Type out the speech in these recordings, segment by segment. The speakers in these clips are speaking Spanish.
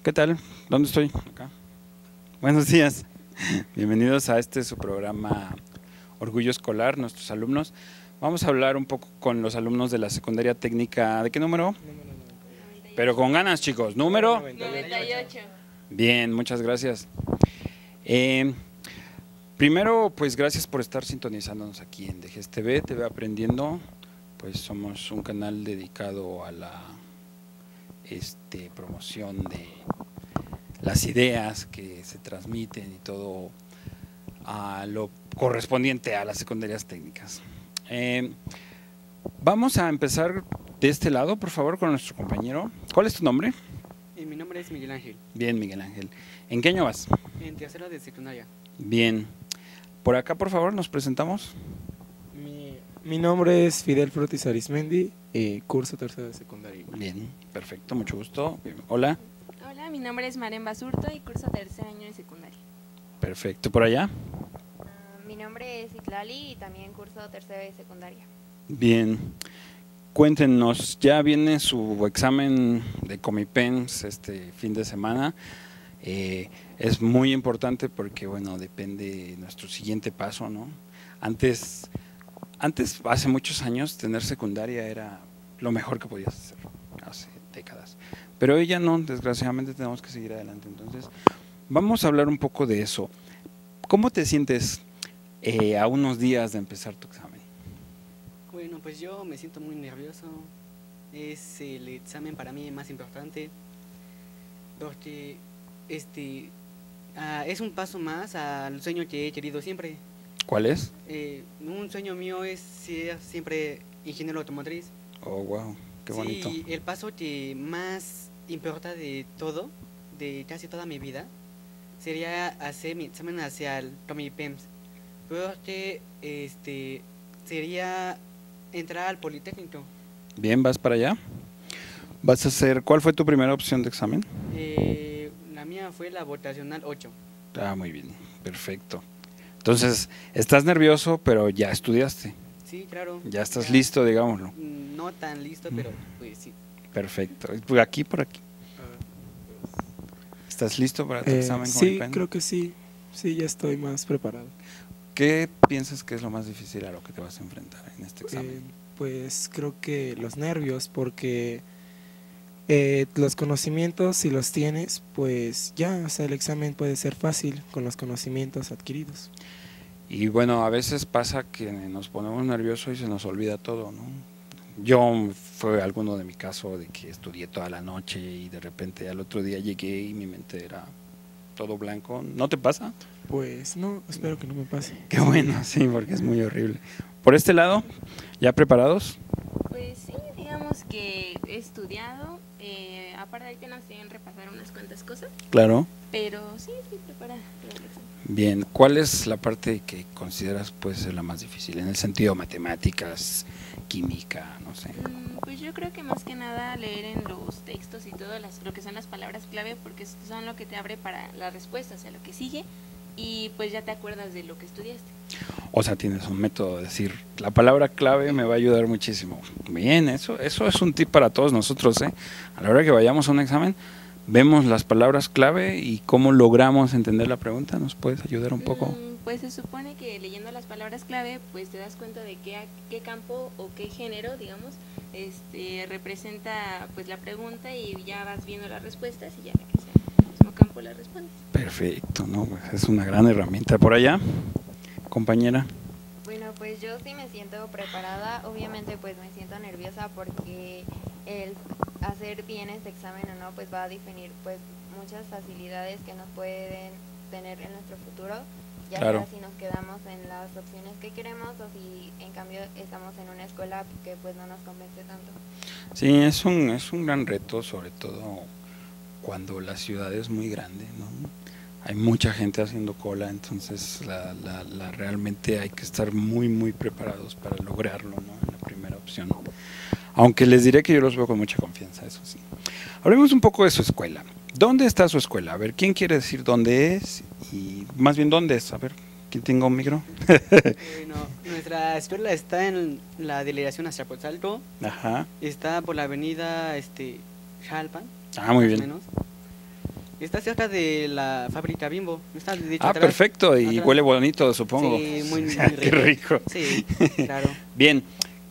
¿Qué tal? ¿Dónde estoy? Acá. Buenos días. Bienvenidos a su programa Orgullo Escolar, nuestros alumnos. Vamos a hablar un poco con los alumnos de la secundaria técnica. ¿De qué número? Número 98. Pero con ganas, chicos. ¿Número? 98. Bien, muchas gracias. Primero, pues gracias por estar sintonizándonos aquí en DGS TV Aprendiendo. Pues somos un canal dedicado a la promoción de las ideas que se transmiten y todo a lo correspondiente a las secundarias técnicas. Vamos a empezar de este lado, por favor, con nuestro compañero. ¿Cuál es tu nombre? Mi nombre es Miguel Ángel. Bien, Miguel Ángel. ¿En qué año vas? En tercero de secundaria. Bien. Por acá, por favor, nos presentamos. Mi nombre es Fidel Frutis Arismendi, curso tercero de secundaria. Bien, perfecto, mucho gusto. Bien. Hola. Hola, mi nombre es Maren Basurto y curso tercer año de secundaria. Perfecto, por allá. Mi nombre es Itlali y también curso tercero de secundaria. Bien. Cuéntenos, ya viene su examen de Comipens este fin de semana. Es muy importante porque, bueno, depende nuestro siguiente paso, ¿no? Antes, hace muchos años, tener secundaria era lo mejor que podías hacer, hace décadas. Pero hoy ya no, desgraciadamente tenemos que seguir adelante. Entonces, vamos a hablar un poco de eso. ¿Cómo te sientes a unos días de empezar tu examen? Bueno, pues yo me siento muy nervioso. Es el examen para mí más importante porque es un paso más al sueño que he querido siempre. ¿Cuál es? Un sueño mío es ser siempre ingeniero automotriz. Oh, wow, qué bonito. Sí, el paso que más importa de todo, de casi toda mi vida, sería hacer mi examen hacia el Comipens, porque sería entrar al Politécnico. Bien, ¿vas para allá? ¿Vas a hacer, cuál fue tu primera opción de examen? La mía fue la votacional 8. Ah, muy bien, perfecto. Entonces, estás nervioso, pero ya estudiaste. Sí, claro. Ya estás listo, digámoslo. No tan listo, pero pues sí. Perfecto. Por aquí. ¿Estás listo para tu examen? Sí, creo que sí. Sí, ya estoy más preparado. ¿Qué piensas que es lo más difícil a lo que te vas a enfrentar en este examen? Pues creo que los nervios, porque los conocimientos, si los tienes, pues ya, o sea, el examen puede ser fácil con los conocimientos adquiridos. Y bueno, a veces pasa que nos ponemos nerviosos y se nos olvida todo, ¿no? Yo fue alguno de mi caso de que estudié toda la noche y de repente al otro día llegué y mi mente era todo blanco. ¿No te pasa? Pues no, espero que no me pase. Qué bueno, sí, porque es muy horrible. Por este lado, ¿ya preparados? Pues sí, digamos que he estudiado, aparte de que nos tienen que repasar unas cuantas cosas, Claro. pero sí, estoy preparada para el examen. Bien, ¿cuál es la parte que consideras puede ser la más difícil? En el sentido matemáticas, química, no sé. Pues yo creo que más que nada leer en los textos y todo lo que son las palabras clave, porque son lo que te abre para la respuesta, o sea, lo que sigue, y pues ya te acuerdas de lo que estudiaste. O sea, tienes un método de decir, la palabra clave me va a ayudar muchísimo. Bien, eso es un tip para todos nosotros, ¿eh? A la hora que vayamos a un examen, vemos las palabras clave y cómo logramos entender la pregunta. ¿Nos puedes ayudar un poco? Pues se supone que leyendo las palabras clave, pues te das cuenta de qué campo o qué género, digamos, representa pues la pregunta, y ya vas viendo las respuestas y ya que sea el mismo campo la respondes. Perfecto, ¿no? Pues es una gran herramienta. Por allá, compañera. Bueno, pues yo sí me siento preparada. Obviamente pues me siento nerviosa porque el hacer bien este examen o no pues va a definir pues muchas facilidades que nos pueden tener en nuestro futuro, ya Claro. sea si nos quedamos en las opciones que queremos o si en cambio estamos en una escuela que pues no nos convence tanto. Sí, es un gran reto, sobre todo cuando la ciudad es muy grande, ¿no? Hay mucha gente haciendo cola, entonces realmente hay que estar muy, muy preparados para lograrlo, ¿no? En la primera opción. Aunque les diré que yo los veo con mucha confianza, eso sí. Hablemos un poco de su escuela. ¿Dónde está su escuela? A ver, ¿quién quiere decir dónde es? Y más bien, ¿dónde es? A ver, ¿quién tenga un micro? Bueno, nuestra escuela está en la delegación Azcapotzalco. Ajá. Está por la avenida Jalpan. Ah, muy más o bien. menos. Está cerca de la fábrica Bimbo. Está de hecho Ah, atrás. perfecto, y Atrás. huele bonito, supongo. Sí, muy, muy Qué rico. Sí, claro. Bien,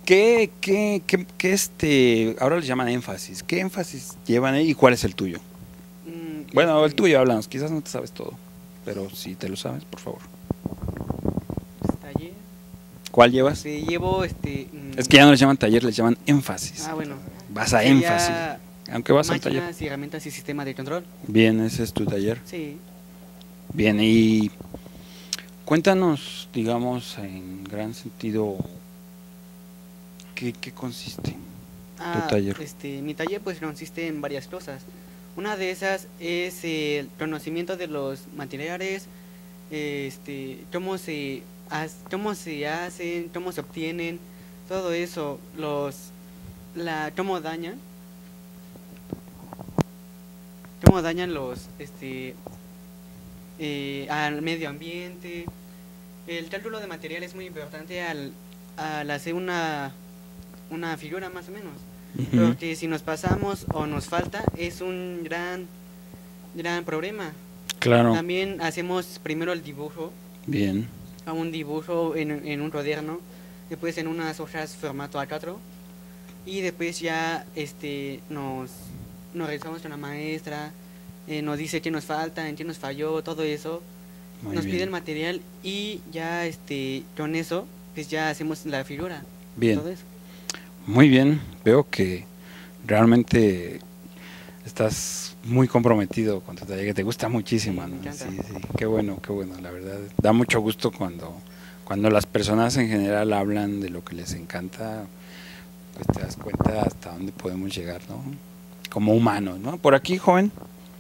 ahora les llaman énfasis? ¿Qué énfasis llevan ahí y cuál es el tuyo? Bueno, el tuyo, háblanos, quizás no te sabes todo, pero si te lo sabes, por favor. Taller. ¿Cuál llevas? Llevo Es que ya no les llaman taller, les llaman énfasis. Ah, bueno. Vas a Sería énfasis, aunque vas al taller. máquinas y herramientas y sistema de control. Bien, ese es tu taller. Sí. Bien, y cuéntanos, digamos, en gran sentido, ¿qué consiste tu taller? Mi taller pues consiste en varias cosas. Una de esas es el conocimiento de los materiales, cómo se hacen, cómo se obtienen, todo eso, cómo dañan los al medio ambiente. El cálculo de material es muy importante al hacer una figura más o menos. Ujú. Porque si nos pasamos o nos falta es un gran problema. Claro, También hacemos primero el dibujo, bien, un dibujo en un cuaderno, después en unas hojas formato A4 y después ya nos revisamos con la maestra, nos dice qué nos falta, en qué nos falló, todo eso. muy Nos bien. pide el material y ya con eso pues ya hacemos la figura. Bien. Todo eso. Muy bien, veo que realmente estás muy comprometido con tu taller, que te gusta muchísimo, Sí, me ¿no? encanta. Sí, qué bueno, la verdad. Da mucho gusto cuando las personas en general hablan de lo que les encanta, pues te das cuenta hasta dónde podemos llegar, ¿no? Como humanos, ¿no? Por aquí, joven.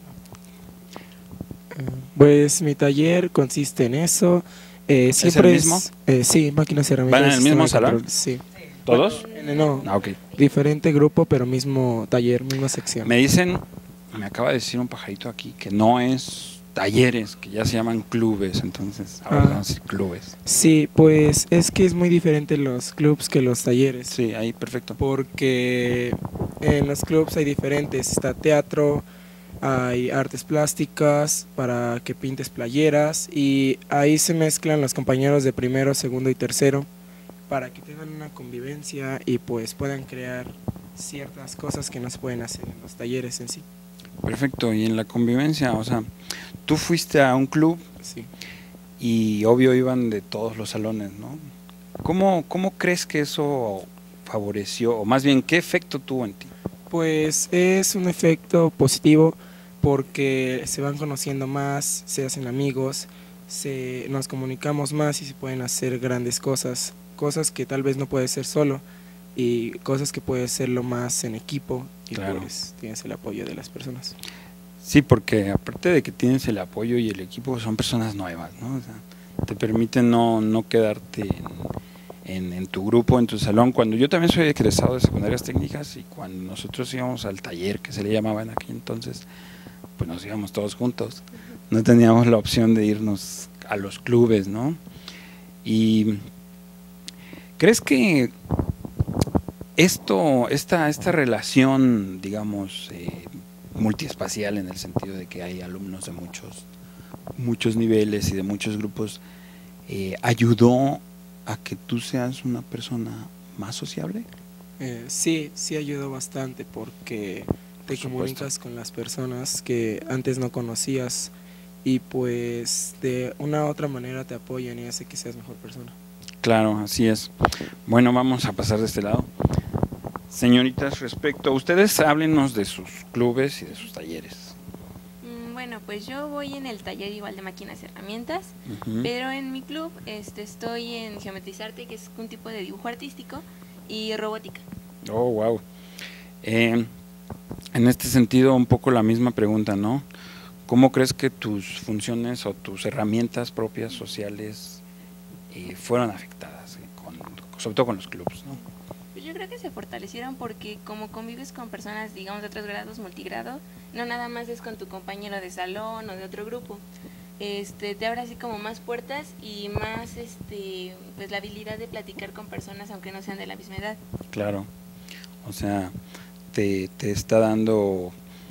Pues mi taller consiste en eso. Siempre el mismo? Sí, máquinas y herramientas. ¿Van en el mismo sistema de salón? control, sí. ¿Todos? No, Ah, ok. diferente grupo, pero mismo taller, misma sección. Me acaba de decir un pajarito aquí que no es talleres, que ya se llaman clubes, entonces ahora vamos a decir clubes. Sí, pues es que es muy diferente los clubs que los talleres. Sí, ahí, perfecto. Porque en los clubs hay diferentes, está teatro, hay artes plásticas para que pintes playeras y ahí se mezclan los compañeros de primero, segundo y tercero para que tengan una convivencia y pues puedan crear ciertas cosas que no se pueden hacer en los talleres en sí. Perfecto, y en la convivencia, o sea, tú fuiste a un club Sí. y obvio iban de todos los salones, ¿no? ¿Cómo crees que eso favoreció, o más bien, qué efecto tuvo en ti? Pues es un efecto positivo porque se van conociendo más, se hacen amigos, nos comunicamos más y se pueden hacer grandes cosas, cosas que tal vez no puede ser solo y cosas que puede serlo más en equipo y Claro. pues tienes el apoyo de las personas. Sí, porque aparte de que tienes el apoyo y el equipo, son personas nuevas, ¿no? O sea, te permiten no quedarte en tu grupo, en tu salón. Cuando yo también soy egresado de secundarias técnicas y cuando nosotros íbamos al taller, que se le llamaba en aquel entonces, pues nos íbamos todos juntos. No teníamos la opción de irnos a los clubes, ¿no? Y ¿crees que esta relación, digamos, multiespacial, en el sentido de que hay alumnos de muchos niveles y de muchos grupos, ayudó a que tú seas una persona más sociable? Sí ayudó bastante porque te supuesto. comunicas con las personas que antes no conocías y pues de una u otra manera te apoyan y hace que seas mejor persona. Claro, así es. Bueno, vamos a pasar de este lado. Señoritas, respecto a ustedes, háblenos de sus clubes y de sus talleres. Bueno, pues yo voy en el taller igual de máquinas y herramientas, Ujú. pero en mi club estoy en geometrizarte, que es un tipo de dibujo artístico, y robótica. Oh, wow. En este sentido, un poco la misma pregunta, ¿no? ¿Cómo crees que tus funciones o tus herramientas propias sociales fueron afectadas, sobre todo con los clubes, ¿no? Pues yo creo que se fortalecieron porque como convives con personas, digamos, de otros grados, multigrado, no nada más es con tu compañero de salón o de otro grupo. Te abre así como más puertas y más pues la habilidad de platicar con personas aunque no sean de la misma edad. Claro. O sea, te está dando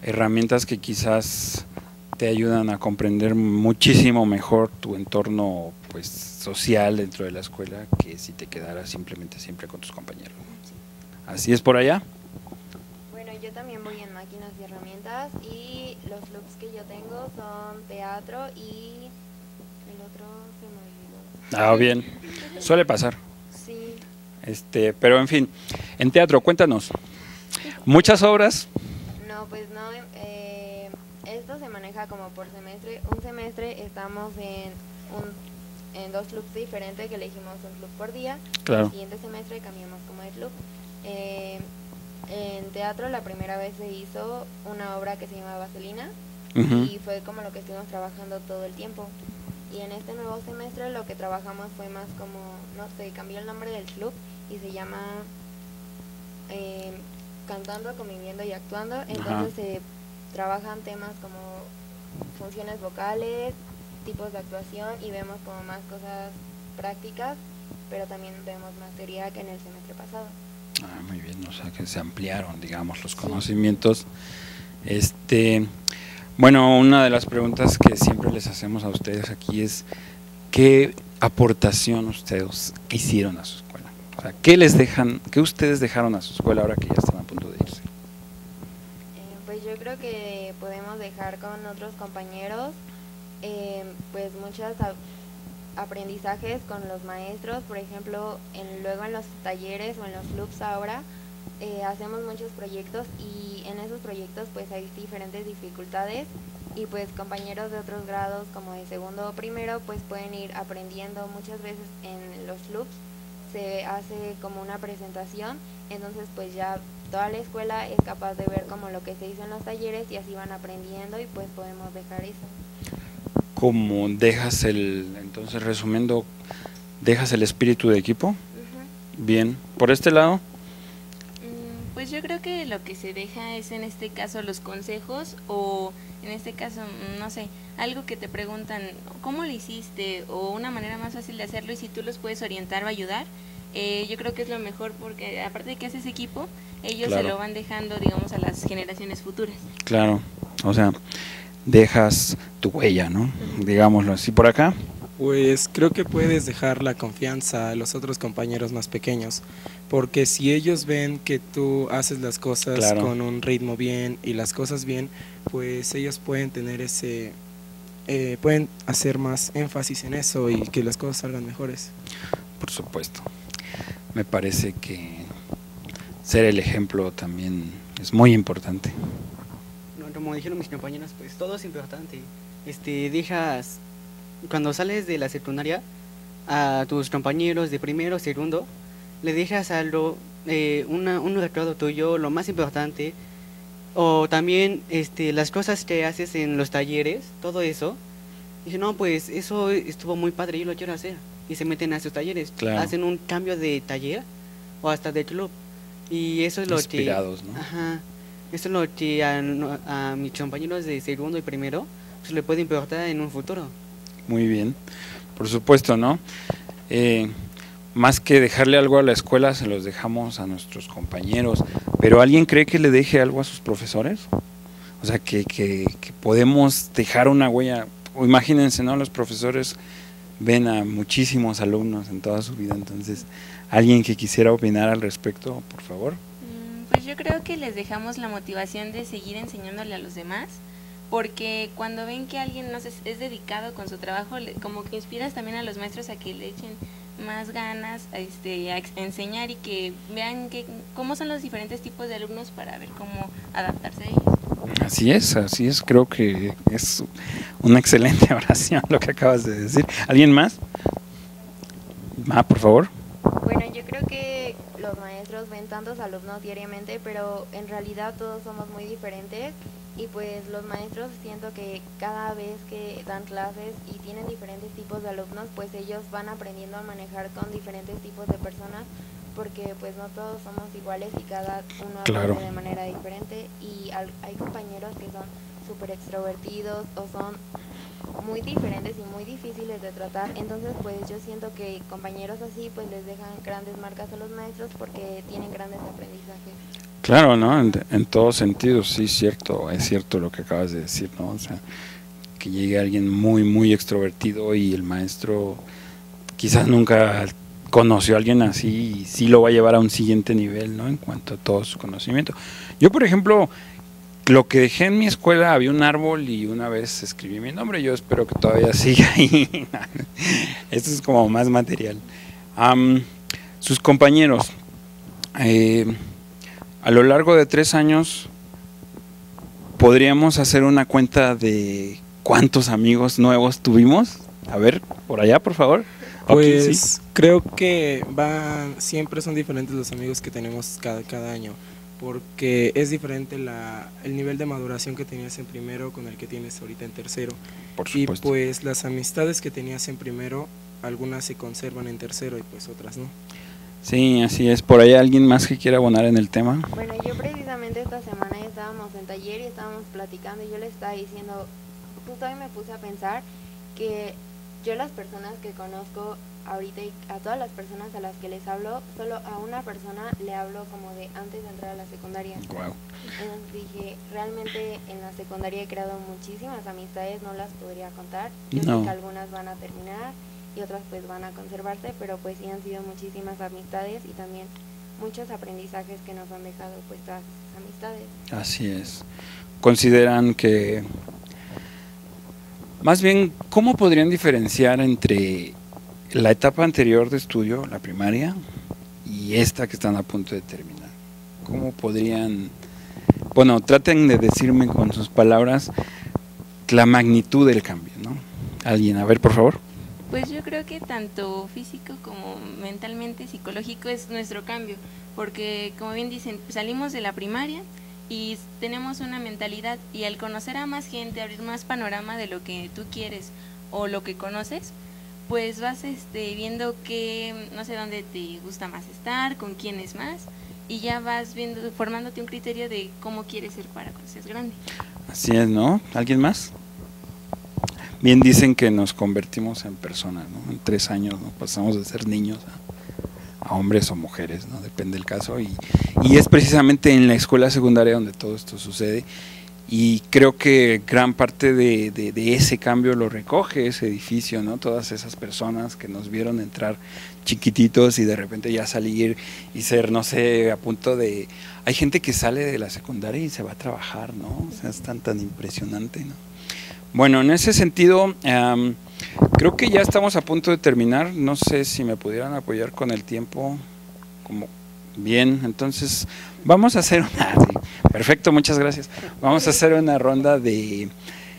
herramientas que quizás te ayudan a comprender muchísimo mejor tu entorno pues social dentro de la escuela que si te quedaras simplemente siempre con tus compañeros. ¿Así es por allá? Bueno, yo también voy en máquinas y herramientas y los clubs que yo tengo son teatro y el otro se me olvidó. Ah, bien. Suele pasar. Sí, Pero en fin, en teatro, cuéntanos. ¿Muchas obras? no, pues no, esto se maneja como por semestre. Un semestre estamos en dos clubs diferentes que elegimos un club por día. Claro. El siguiente semestre cambiamos como de club. En teatro la primera vez se hizo una obra que se llama Vaselina Ujú. y fue como lo que estuvimos trabajando todo el tiempo. Y en este nuevo semestre lo que trabajamos fue más como, no sé, cambió el nombre del club y se llama Cantando, Conviviendo y Actuando. Entonces se trabajan temas como funciones vocales, tipos de actuación y vemos como más cosas prácticas, pero también vemos más teoría que en el semestre pasado. Ah, muy bien, o sea que se ampliaron, digamos, los conocimientos. Bueno, una de las preguntas que siempre les hacemos a ustedes aquí es ¿qué aportación ustedes hicieron a su escuela? O sea, ¿qué ustedes dejaron a su escuela ahora que ya están a punto de irse? Pues yo creo que podemos dejar con otros compañeros pues muchos aprendizajes con los maestros. Por ejemplo, luego en los talleres o en los clubs ahora hacemos muchos proyectos y en esos proyectos pues hay diferentes dificultades y pues compañeros de otros grados como de segundo o primero pues pueden ir aprendiendo. Muchas veces en los clubs se hace como una presentación, entonces pues ya toda la escuela es capaz de ver como lo que se hizo en los talleres y así van aprendiendo y pues podemos dejar eso. ¿Cómo entonces resumiendo, dejas el espíritu de equipo? Bien, por este lado. Pues yo creo que lo que se deja es en este caso los consejos o en este caso, no sé, algo que te preguntan, ¿cómo lo hiciste? O una manera más fácil de hacerlo y si tú los puedes orientar o ayudar, yo creo que es lo mejor porque aparte de que haces equipo, ellos Claro. se lo van dejando, digamos, a las generaciones futuras. Claro, o sea, dejas tu huella, ¿no? Digámoslo así. ¿Por acá? Pues creo que puedes dejar la confianza a los otros compañeros más pequeños, porque si ellos ven que tú haces las cosas Claro. con un ritmo bien y las cosas bien, pues ellos pueden tener pueden hacer más énfasis en eso y que las cosas salgan mejores. Por supuesto. Me parece que ser el ejemplo también es muy importante. No, como dijeron mis compañeros, pues todo es importante. Dejas, cuando sales de la secundaria, a tus compañeros de primero, segundo, le dejas algo, un recuerdo tuyo, lo más importante, o también las cosas que haces en los talleres, todo eso. Dije, no, pues eso estuvo muy padre, yo lo quiero hacer. Y se meten a sus talleres, Claro. hacen un cambio de taller o hasta de club. Y eso es lo Inspirados, que... ¿no? Ajá. Eso es lo que a mis compañeros de segundo y primero pues, le puede importar en un futuro. Muy bien. Por supuesto, ¿no? Más que dejarle algo a la escuela, se los dejamos a nuestros compañeros. ¿Pero alguien cree que le deje algo a sus profesores? O sea, que podemos dejar una huella. O imagínense, ¿no? Los profesores ven a muchísimos alumnos en toda su vida. Entonces, ¿alguien que quisiera opinar al respecto, por favor? Pues yo creo que les dejamos la motivación de seguir enseñándole a los demás, porque cuando ven que alguien no sé, es dedicado con su trabajo, como que inspiras también a los maestros a que le echen más ganas a enseñar y que vean cómo son los diferentes tipos de alumnos para ver cómo adaptarse a ellos. Así es, creo que es una excelente oración lo que acabas de decir. ¿Alguien más? Por favor. Bueno, yo creo que los maestros ven tantos alumnos diariamente, pero en realidad todos somos muy diferentes y pues los maestros siento que cada vez que dan clases y tienen diferentes tipos de alumnos, pues ellos van aprendiendo a manejar con diferentes tipos de personas porque pues no todos somos iguales y cada uno Claro. aprende de manera diferente y hay compañeros que son súper extrovertidos o son muy diferentes y muy difíciles de tratar, entonces pues yo siento que compañeros así pues les dejan grandes marcas a los maestros porque tienen grandes aprendizajes. Claro, ¿no? En todos sentidos, sí, cierto, es cierto lo que acabas de decir, ¿no? O sea, que llegue alguien muy, muy extrovertido y el maestro quizás nunca conoció a alguien así y sí lo va a llevar a un siguiente nivel, ¿no? En cuanto a todo su conocimiento. Yo, por ejemplo, lo que dejé en mi escuela, había un árbol y una vez escribí mi nombre, yo espero que todavía siga ahí. Esto es como más material. Sus compañeros, a lo largo de 3 años, ¿podríamos hacer una cuenta de cuántos amigos nuevos tuvimos? A ver, por allá, por favor. Pues Okay, sí. creo que siempre son diferentes los amigos que tenemos cada año, porque es diferente el nivel de maduración que tenías en primero con el que tienes ahorita en tercero. Por Y supuesto. pues las amistades que tenías en primero, algunas se conservan en tercero y pues otras no. Sí, así es. ¿Por ahí alguien más que quiera abonar en el tema? Bueno, yo precisamente esta semana estábamos en taller y estábamos platicando y yo le estaba diciendo, justo hoy me puse a pensar que yo las personas que conozco ahorita y a todas las personas a las que les hablo, solo a una persona le hablo como de antes de entrar a la secundaria. Wow. Entonces dije, realmente en la secundaria he creado muchísimas amistades, no las podría contar. Yo sé que algunas van a terminar y otras pues van a conservarse, pero pues sí han sido muchísimas amistades y también muchos aprendizajes que nos han dejado pues todas esas amistades. Así es. ¿Consideran que, más bien, cómo podrían diferenciar entre la etapa anterior de estudio, la primaria, y esta que están a punto de terminar? ¿Cómo podrían, bueno, traten de decirme con sus palabras la magnitud del cambio, ¿no? Alguien, a ver, por favor. Pues yo creo que tanto físico como mentalmente, psicológico es nuestro cambio, porque como bien dicen, salimos de la primaria y tenemos una mentalidad y al conocer a más gente, abrir más panorama de lo que tú quieres o lo que conoces, pues vas viendo que no sé dónde te gusta más estar, con quién es más y ya vas viendo, formándote un criterio de cómo quieres ser para cuando seas grande. Así es, ¿no? ¿Alguien más? Bien dicen que nos convertimos en personas, ¿no? En 3 años, ¿no? Pasamos de ser niños a hombres o mujeres, ¿no? Depende del caso. Y es precisamente en la escuela secundaria donde todo esto sucede. Y creo que gran parte de ese cambio lo recoge ese edificio, ¿no? Todas esas personas que nos vieron entrar chiquititos y de repente ya salir y ser, no sé, a punto de... Hay gente que sale de la secundaria y se va a trabajar, ¿no? O sea, es tan impresionante, ¿no? Bueno, en ese sentido, creo que ya estamos a punto de terminar. No sé si me pudieran apoyar con el tiempo. Como bien, entonces vamos a hacer una... Sí, perfecto, muchas gracias. Vamos a hacer una ronda de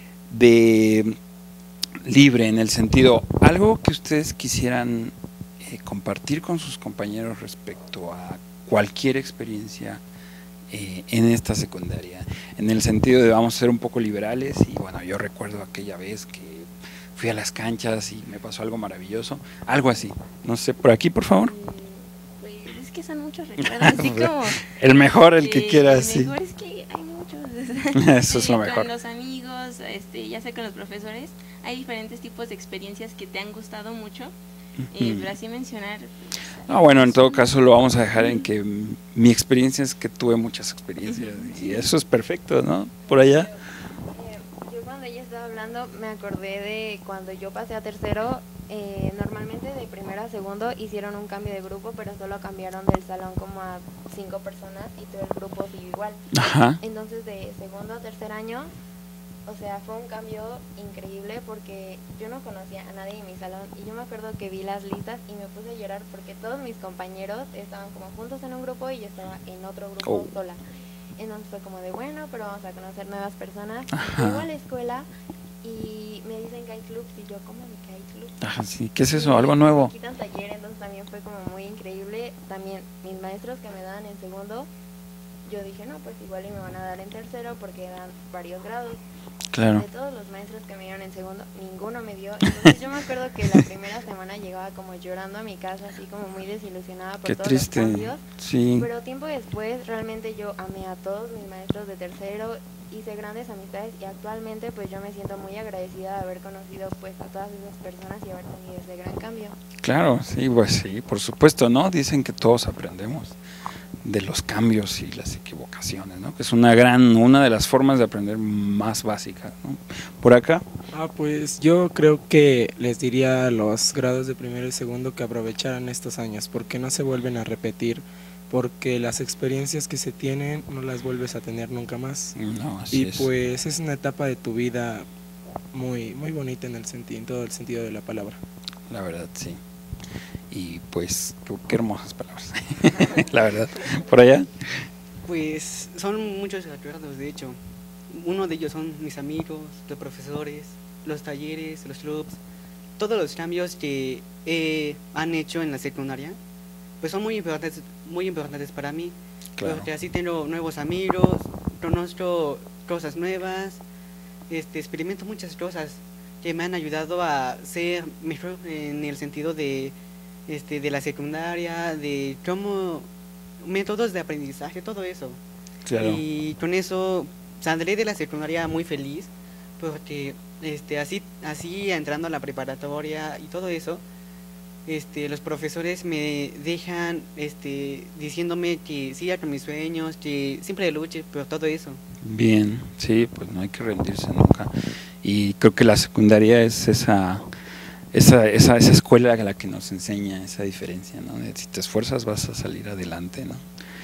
libre, en el sentido, algo que ustedes quisieran compartir con sus compañeros respecto a cualquier experiencia en esta secundaria, en el sentido de vamos a ser un poco liberales. Y bueno, yo recuerdo aquella vez que fui a las canchas y me pasó algo maravilloso, algo así, no sé, por aquí por favor. Pues es que son muchos recuerdos, así como el mejor, el que quieras. El mejor es que hay muchos. Eso es lo mejor. Con los amigos, ya sea con los profesores, hay diferentes tipos de experiencias que te han gustado mucho. Pero así mencionar. Bueno, en todo caso lo vamos a dejar en que mi experiencia es que tuve muchas experiencias y eso es perfecto, ¿no? Por allá. Yo cuando ella estaba hablando me acordé de cuando yo pasé a tercero. Normalmente de primero a segundo hicieron un cambio de grupo, pero solo cambiaron del salón como a 5 personas y todo el grupo siguió igual. Ajá. Entonces de segundo a tercer año, o sea, fue un cambio increíble porque yo no conocía a nadie en mi salón y yo me acuerdo que vi las listas y me puse a llorar porque todos mis compañeros estaban como juntos en un grupo y yo estaba en otro grupo sola. Entonces fue como de bueno, pero vamos a conocer nuevas personas. Llego a la escuela y me dicen que hay clubs y yo, ¿cómo de que hay clubs? Ajá, sí. ¿Qué es eso? ¿Algo nuevo? Me quitan taller, entonces también fue como muy increíble. También mis maestros que me daban en segundo, yo dije, no, pues igual y me van a dar en tercero porque eran varios grados. Claro. De todos los maestros que me dieron en segundo, ninguno me dio. Entonces yo me acuerdo que la primera semana llegaba como llorando a mi casa, así como muy desilusionada por Qué todos triste. los cambios. Sí, Pero tiempo después realmente yo amé a todos mis maestros de tercero, hice grandes amistades y actualmente pues yo me siento muy agradecida de haber conocido pues a todas esas personas y haber tenido ese gran cambio. claro, sí, pues sí, por supuesto, ¿no? Dicen que todos aprendemos de los cambios y las equivocaciones, ¿no? Que es una de las formas de aprender más básicas, ¿no? Por acá. Pues yo creo que les diría a los grados de primero y segundo que aprovecharan estos años, porque no se vuelven a repetir, porque las experiencias que se tienen no las vuelves a tener nunca más. No, así Y es. pues es una etapa de tu vida muy bonita en todo el sentido de la palabra. La verdad, sí. Y pues, qué hermosas palabras. La verdad. Por allá. Pues son muchos recuerdos, de hecho. Uno de ellos son mis amigos, los profesores, los talleres, los clubs, todos los cambios que han hecho en la secundaria, pues son muy importantes para mí. Claro. Porque así tengo nuevos amigos, conozco cosas nuevas, experimento muchas cosas que me han ayudado a ser mejor en el sentido de la secundaria, de cómo métodos de aprendizaje, todo eso. Claro. Y con eso saldré de la secundaria muy feliz, porque así entrando a la preparatoria y todo eso, los profesores me dejan diciéndome que siga con mis sueños, que siempre luche por todo eso. Bien, sí, pues no hay que rendirse nunca. Y creo que la secundaria es esa escuela a la que nos enseña esa diferencia, ¿no? De si te esfuerzas vas a salir adelante, ¿no?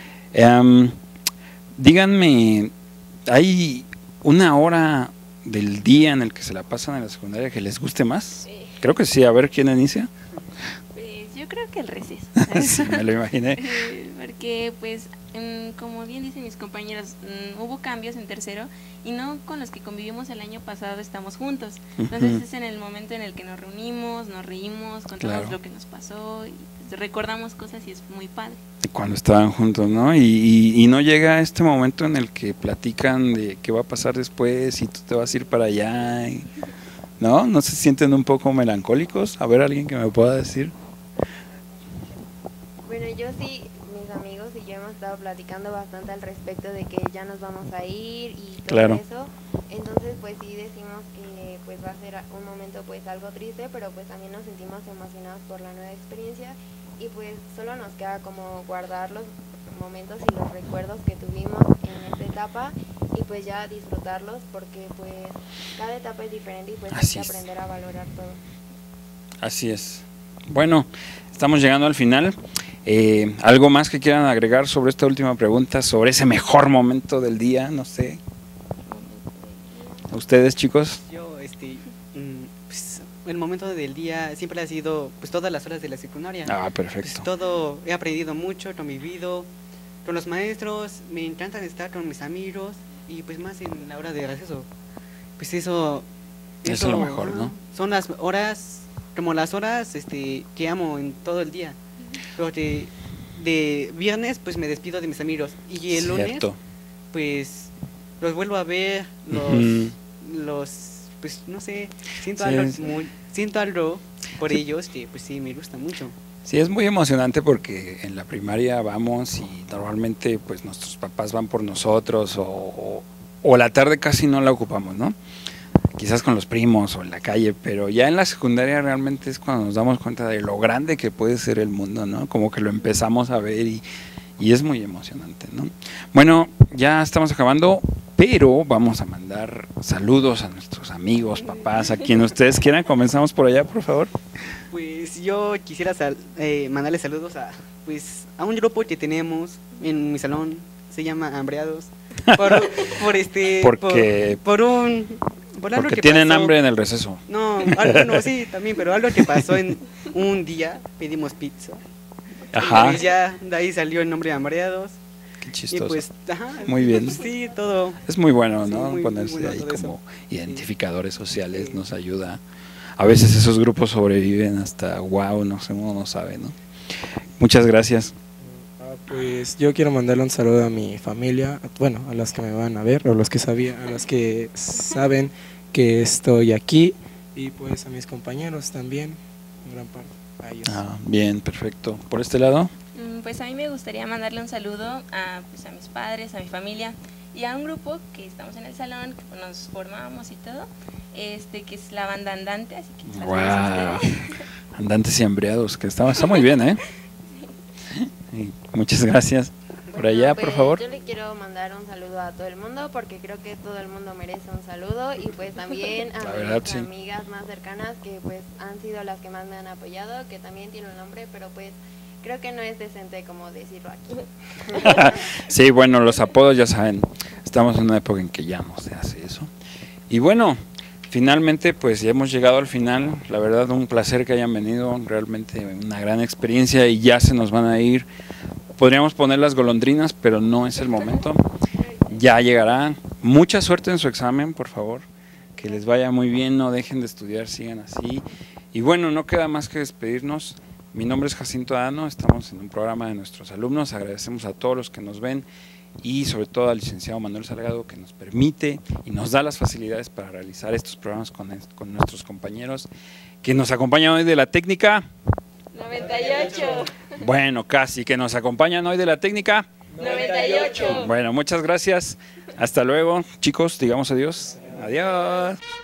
Díganme, ¿hay una hora del día en el que se la pasan en la secundaria que les guste más? Creo que sí, a ver quién inicia. Pues yo creo que el receso. Sí, me lo imaginé. Porque pues como bien dicen mis compañeros, hubo cambios en tercero y no con los que convivimos el año pasado estamos juntos. Entonces Ujú. es en el momento en el que nos reunimos, nos reímos, contamos Claro. lo que nos pasó y pues, recordamos cosas y es muy padre. Cuando estaban juntos, ¿no? Y no llega este momento en el que platican de qué va a pasar después y tú te vas a ir para allá, ¿no? ¿No se sienten un poco melancólicos? A ver, alguien que me pueda decir. Bueno, yo sí, mis amigos y yo hemos estado platicando bastante al respecto de que ya nos vamos a ir y todo Claro. eso. Entonces, pues sí decimos que pues va a ser un momento pues algo triste, pero pues también nos sentimos emocionados por la nueva experiencia y pues solo nos queda como guardar los momentos y los recuerdos que tuvimos en esta etapa y pues ya disfrutarlos porque pues cada etapa es diferente y pues Así hay es. que aprender a valorar todo. Así es. Bueno, estamos llegando al final. ¿Algo más que quieran agregar sobre esta última pregunta, sobre ese mejor momento del día? No sé. ¿Ustedes, chicos? Yo, pues, el momento del día siempre ha sido pues todas las horas de la secundaria. Ah, Pues, perfecto. todo, he aprendido mucho, he convivido con los maestros, me encanta estar con mis amigos y pues más en la hora de receso. Pues eso Eso es lo mejor, ¿no? Son las horas, como las horas que amo en todo el día. Porque de viernes pues me despido de mis amigos y el lunes Cierto. pues los vuelvo a ver, Ujú. pues no sé, Sí, siento algo por ellos que pues sí me gusta mucho. Sí, es muy emocionante porque en la primaria vamos y normalmente pues nuestros papás van por nosotros o la tarde casi no la ocupamos, ¿no? Quizás con los primos o en la calle, pero ya en la secundaria realmente es cuando nos damos cuenta de lo grande que puede ser el mundo, ¿no? Como que lo empezamos a ver y es muy emocionante, ¿no? Bueno, ya estamos acabando, pero vamos a mandar saludos a nuestros amigos, papás, a quien ustedes quieran. Comenzamos por allá, por favor. Pues yo quisiera mandarle saludos pues a un grupo que tenemos en mi salón, se llama Hambreados. Porque por algo Porque que tienen pasó. hambre en el receso. No, algo no, sí, también, pero algo que pasó en un día, pedimos pizza. Ajá. Y pues ya de ahí salió el nombre de Hambreados. Qué Y chistoso. pues, ajá, Muy bien. Sí, todo. Es muy bueno, Sí, ¿no? muy Ponerse bueno ahí todo como eso. identificadores sociales Sí. nos ayuda. A veces esos grupos sobreviven hasta wow, no sé, uno no sabe, ¿no? Muchas gracias. Pues yo quiero mandarle un saludo a mi familia, bueno, a las que me van a ver, o los que a los que saben que estoy aquí, y pues a mis compañeros también, en gran parte, a ellos. Bien, perfecto. ¿Por este lado? Pues a mí me gustaría mandarle un saludo pues a mis padres, a mi familia y a un grupo que estamos en el salón, que nos formamos y todo, que es la banda Andante, así que saludos a ustedes. Andantes y Hambriados, que está muy bien, ¿eh? Y muchas gracias. Por allá, pues, por favor. Yo le quiero mandar un saludo a todo el mundo porque creo que todo el mundo merece un saludo, y pues también a mis amigas más cercanas que pues han sido las que más me han apoyado, que también tiene un nombre, pero pues creo que no es decente como decirlo aquí. Sí, bueno, los apodos ya saben, estamos en una época en que ya no se hace eso. Y bueno, finalmente pues ya hemos llegado al final, la verdad un placer que hayan venido, realmente una gran experiencia y ya se nos van a ir. Podríamos poner las golondrinas, pero no es el momento, ya llegará. Mucha suerte en su examen, por favor, que les vaya muy bien, no dejen de estudiar, sigan así. Y bueno, no queda más que despedirnos. Mi nombre es Jacinto Adano, estamos en un programa de nuestros alumnos, agradecemos a todos los que nos ven y sobre todo al licenciado Manuel Salgado que nos permite y nos da las facilidades para realizar estos programas con nuestros compañeros que nos acompañan hoy de la técnica 98. Bueno, casi, que nos acompañan hoy de la técnica 98. Bueno, muchas gracias, hasta luego chicos, digamos adiós. Adiós.